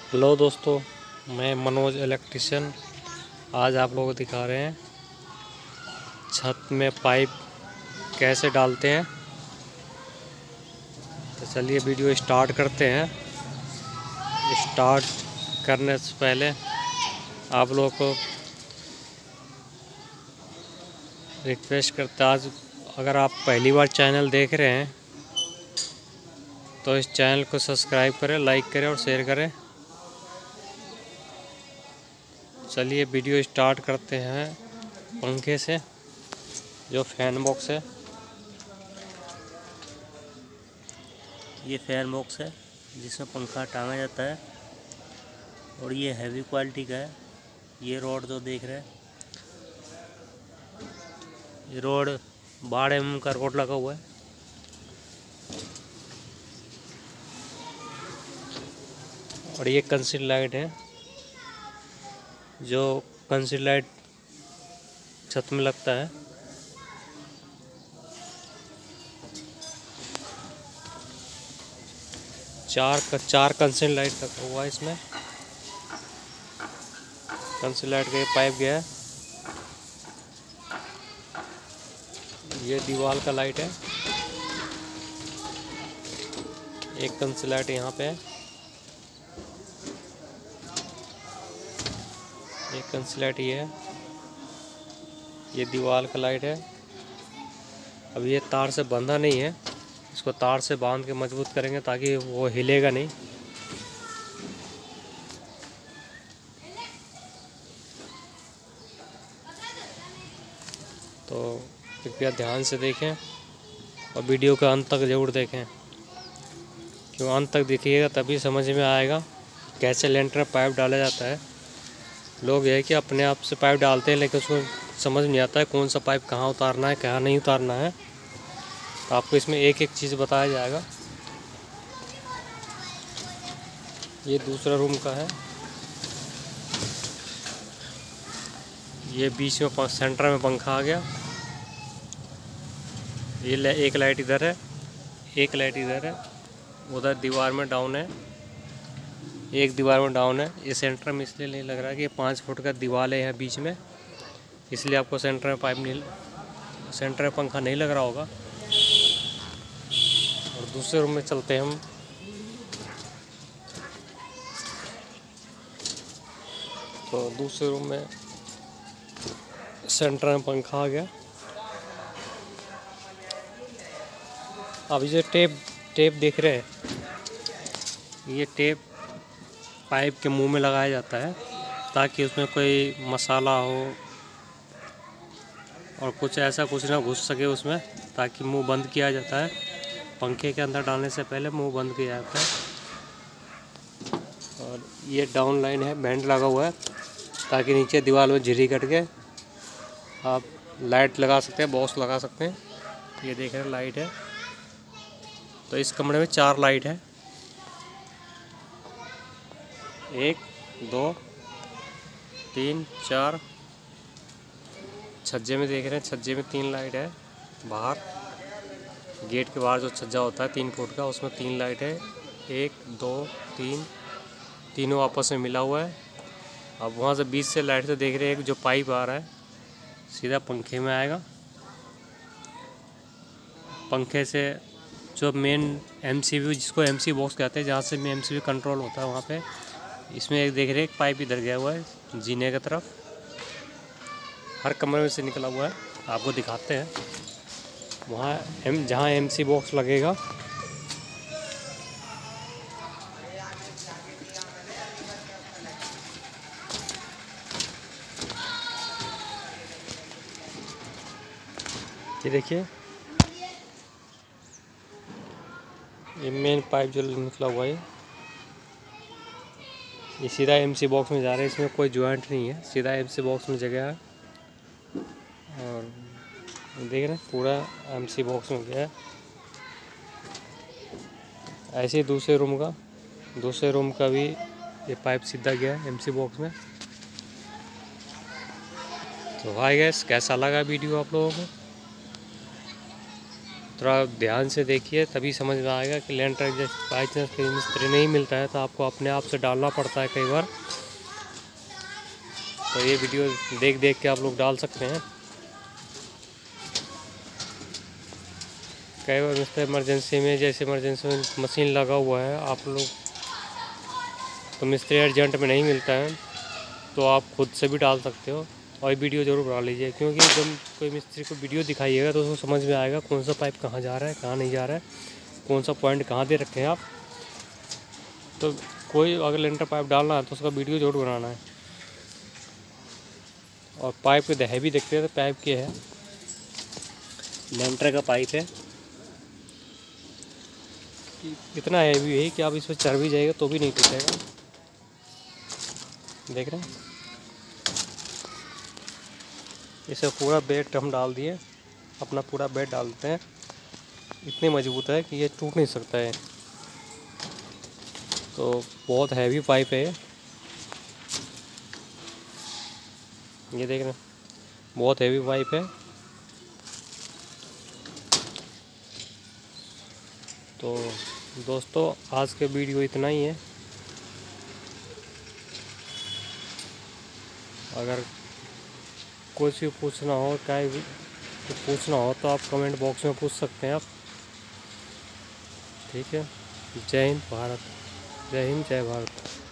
Hello दोस्तों, मैं Manoj electrician. आज आप लोगों को दिखा रहे हैं छत में पाइप कैसे डालते हैं। तो चलिए वीडियो स्टार्ट करते हैं। स्टार्ट करने से पहले आप लोगों को रिक्वेस्ट करते हैं, आज अगर आप पहली बार चैनल देख रहे हैं तो इस चैनल को सब्सक्राइब करें, लाइक करें और शेयर करें। चलिए वीडियो स्टार्ट करते हैं पंखे से। जो फैन बॉक्स है, ये फैन बॉक्स है जिसमें पंखा टांगा जाता है और ये हैवी क्वालिटी का है। ये रोड जो देख रहे हैं, ये रोड 12 mm का रोड लगा हुआ है। और ये कंसील लाइट है, जो कंसील लाइट छत में लगता है। चार कंसील लाइट लगा हुआ है इसमें। कंसील लाइट का ये पाइप गया है। ये दीवार का लाइट है। एक कंसील लाइट यहाँ पे है, एक कंसील लाइट ये है। ये दीवार का लाइट है। अब ये तार से बंधा नहीं है, इसको तार से बांध के मजबूत करेंगे ताकि वो हिलेगा नहीं। तो कृपया ध्यान से देखें और वीडियो का अंत तक ज़रूर देखें, क्यों अंत तक देखिएगा तभी समझ में आएगा कैसे लेंटर में पाइप डाला जाता है। लोग यह है कि अपने आप से पाइप डालते हैं, लेकिन उसको समझ नहीं आता है कौन सा पाइप कहाँ उतारना है, कहाँ नहीं उतारना है। तो आपको इसमें एक एक चीज़ बताया जाएगा। ये दूसरा रूम का है। ये बीच में सेंटर में पंखा आ गया। ये एक लाइट इधर है, एक लाइट इधर है। उधर दीवार में डाउन है, एक दीवार में डाउन है। ये सेंटर में इसलिए नहीं लग रहा है कि 5 फुट का दीवार है यहाँ बीच में, इसलिए आपको सेंटर में पाइप नहीं, सेंटर में पंखा नहीं लग रहा होगा। और दूसरे रूम में चलते हैं हम। तो दूसरे रूम में सेंटर में पंखा आ गया। अब ये टेप देख रहे हैं, ये टेप पाइप के मुंह में लगाया जाता है ताकि उसमें कोई मसाला हो और कुछ ऐसा कुछ ना घुस सके उसमें, ताकि मुंह बंद किया जाता है। पंखे के अंदर डालने से पहले मुंह बंद किया जाता है। और ये डाउन लाइन है, बैंड लगा हुआ है ताकि नीचे दीवार में झिरी कट के आप लाइट लगा सकते हैं, बॉक्स लगा सकते हैं। ये देख रहे हैं लाइट है। तो इस कमरे में 4 लाइट है, 1 2 3 4। छज्जे में देख रहे हैं, छज्जे में 3 लाइट है। बाहर गेट के बाहर जो छज्जा होता है 3 फुट का, उसमें 3 लाइट है। 1 2 3, तीनों आपस में मिला हुआ है। अब वहाँ से बीच से लाइट से देख रहे हैं, जो पाइप आ रहा है सीधा पंखे में आएगा। पंखे से जो मेन MCB, जिसको MC बॉक्स कहते हैं, जहाँ से MCB कंट्रोल होता है वहाँ पे, इसमें एक देख रहे हैं एक पाइप इधर गया हुआ है जीने की तरफ। हर कमरे में से निकला हुआ है। आपको दिखाते हैं वहाँ जहाँ MC बॉक्स लगेगा। ये देखिए, ये मेन पाइप जो निकला हुआ है ये सीधा MC बॉक्स में जा रहा है। इसमें कोई जॉइंट नहीं है, सीधा MC बॉक्स में जगह है। और देख रहे हैं पूरा MC बॉक्स में गया है। ऐसे ही दूसरे रूम का भी ये पाइप सीधा गया है MC बॉक्स में। तो हाय गाइस, कैसा लगा वीडियो आप लोगों को? थोड़ा ध्यान से देखिए, तभी समझ में आएगा कि लेंटर जैसे बाई चांस कहीं मिस्त्री नहीं मिलता है तो आपको अपने आप से डालना पड़ता है कई बार। तो ये वीडियो देख देख के आप लोग डाल सकते हैं। कई बार मिस्त्री इमरजेंसी में, जैसे इमरजेंसी में मशीन लगा हुआ है आप लोग, तो मिस्त्री अर्जेंट में नहीं मिलता है तो आप खुद से भी डाल सकते हो। और वीडियो ज़रूर बना लीजिए, क्योंकि जब कोई मिस्त्री को वीडियो दिखाइएगा तो उसको समझ में आएगा कौन सा पाइप कहाँ जा रहा है, कहाँ नहीं जा रहा है, कौन सा पॉइंट कहाँ दे रखे हैं आप। तो कोई अगर लेंटर पाइप डालना है तो उसका वीडियो ज़रूर बनाना है। और पाइप के दहे भी देखते हैं तो पाइप के है, लेंटर का पाइप है, इतना हैवी है कि आप इस पर चढ़ भी जाएगा तो भी नहीं टूटेगा। देख रहे हैं, इसे पूरा बेड हम डाल दिए, अपना पूरा बेड डालते हैं। इतने मजबूत है कि ये टूट नहीं सकता है। तो बहुत हैवी पाइप है ये देख रहे हैं, बहुत हैवी पाइप है। तो दोस्तों आज के वीडियो इतना ही है। अगर कुछ भी पूछना हो, क्या भी पूछना हो तो आप कमेंट बॉक्स में पूछ सकते हैं आप। ठीक है। जय हिंद भारत, जय हिंद, जय भारत।